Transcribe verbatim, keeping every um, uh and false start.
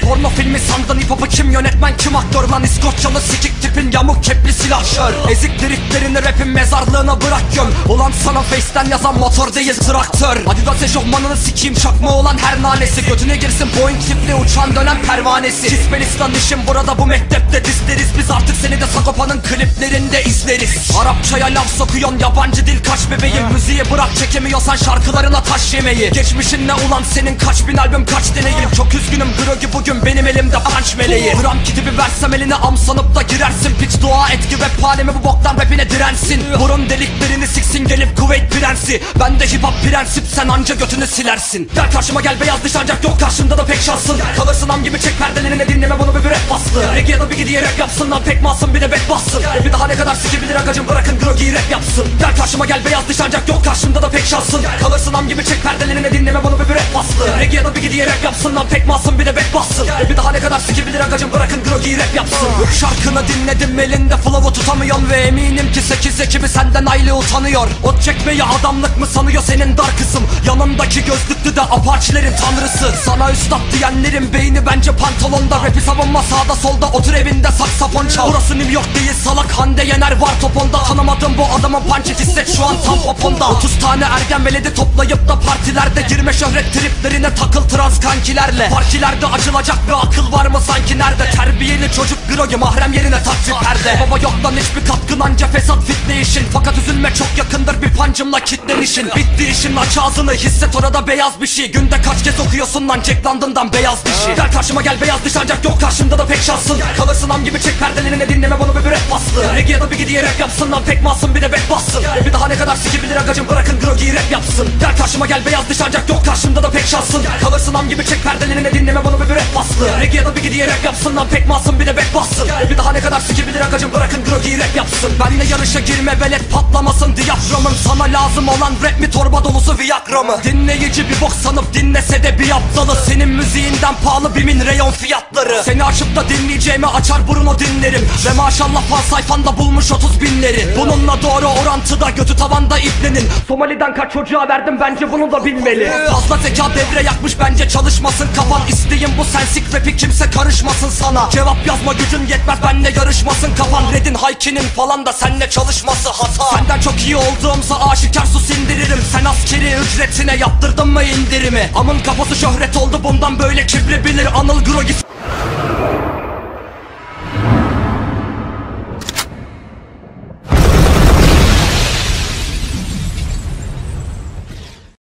Porno filmi sandın, hip hop'u kim yönetmen, kim aktör lan? İskoçyalı sikik tipin, yamuk kepli silahşör. Ezik driftlerini rapin mezarlığına bırak göm. Ulan sana face'ten yazan motor değil traktör. Adidas eşofmanını sikiyim, çakma olan her nanesi. Götüne girsin Boeing tipli uçan dönen pervanesi. Kispelistan işim burada, bu mektepte dizleriz. Biz artık seni de Sagopa'nın kliplerinde izleriz. Arapçaya laf sokuyon, yabancı dil kaç bebeğim. Müziği bırak, çekemiyorsan şarkılarına taş yemeyi. Geçmişin ne ulan senin, kaç bin albüm, kaç deneyim. Çok üzgünüm Grogi, bugün benim elimde punch meleği. Gram kiti bir versem eline, am sanıp da girersin. Piç dua et ki rap alemi bu boktan rapine dirensin. Burun deliklerini siksin gelip Kuveyt prensi. Ben de hip hop prensip, sen anca götünü silersin. Gel karşıma gel, beyaz dış ancak yok karşımda da pek şansın. Kalırsın am gibi, çek perdelerini, dinleme bunu bir rap baslı. Reggie'de bir gidiye rap yapsın lan, pek masum bir de bet bassın. Bir daha ne kadar sikebilir agacım, bırakın Grogi'yi rap yapsın. Gel karşıma gel, beyaz dış ancak yok karşımda da pek şansın. Kalırsın am gibi, çek perdelerini, dinleme bunu bir rap baslı. Reggie'de bir gidiye rap yapsın lan, pek masum bir de bet bassın. Bir daha ne kadar sikebilir agacım, bırakın Grogi'yi rap yapsın. Şarkını dinledim, elinde flow'u tutamıyorum ve eminim ki sekiz ekibi senden aile utanıyor. Ot çekmeyi adamlık mı sanıyor senin dar kısım? Yanındaki gözlüklü de apaçilerin tanrısı. Sana üstad diyenlerin beyni bence pantolonda. Rapi savunma sağda solda, otur evinde saksafon çal. Burası New York değil salak, Hande Yener var toponda. Tanımadım bu adamın punch'ı, hisset şu an tam poponda. Otuz tane ergen veledi toplayıp da partilerde girme şöhret triplerine, takıl trans kankilerle. Partilerde açılacak bir akıl var mı sanki, nerede? Terbiyeli çocuk Grogi, mahrem yerine takvi perde. Baba yok lan hiçbir katkın, anca fesat fitne işin. Fakat üzülme çok yakındır bir pancımla kitlenişin. Bitti işin, aç ağzını, hisset orada beyaz bir şey. Günde kaç kez okuyorsun lan Jack London'dan beyaz dişi. Gel karşıma gel, beyaz diş ancak yok karşımda da pek şansın. Kalırsın am gibi, çek perdelerini, dinleme bunu bir rap baslı. Reggie'de bir gidiye rap yapsın lan, pek masum bir de bet bassın. Bir daha ne kadar sikebilir agacım, bırakın Grogi'yi rap yapsın. Gel karşıma gel, beyaz diş ancak yok karşımda da pek şansın. Kalırsın am gibi, çek perdelerini, dinleme bunu bir rap baslı. Reggie'de bir gidiye rap yapsın lan, pek masum bir de bet bassın. Bir daha ne kadar sikebilir agacım, bırakın Grogi'yi rap yapsın. Benle yarışa girme velet, patlamasın diyaframın. Sana lazım olan rap mi, torba dolusu Viagra mı? Dinleyici bir bok sanıp dinlese de bir aptalı. Senin müziğinden pahalı bimin reyon fiyatları. Seni açıp da dinleyeceğime açar Bruno dinlerim. Ve maşallah fan sayfanda bulmuş otuz binleri. Bununla doğru orantıda götü tavanda iplenin. Somali'den kaç çocuğa verdim, bence bunu da bilmeli. Fazla zeka devre yakmış, bence çalışmasın kafan. İsteğim bu, sen sik rapi, kimse karışmasın sana. Cevap yazma gücün yetmez, benle yarışmasın kafan. Red'in Hayki'nin falan da seninle çalışması hata. Senden çok iyi olduğumsa aşikar sus indiririm. Sen askeri ücretine yaptırdın mı indirimi? Amın kafası şöhret oldu, bundan böyle kibri bilir Anıl Grogi.